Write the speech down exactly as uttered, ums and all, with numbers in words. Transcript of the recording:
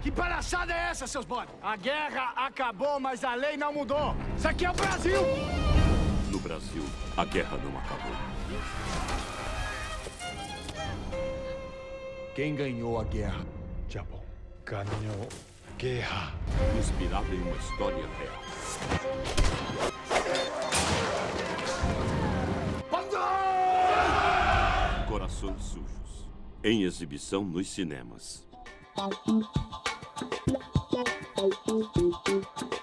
Que palhaçada é essa, seus bodes? A guerra acabou, mas a lei não mudou. Isso aqui é o Brasil! No Brasil, a guerra não acabou. Quem ganhou a guerra? Japão ganhou guerra. Inspirado em uma história real. Corações Sujos. Em exibição nos cinemas.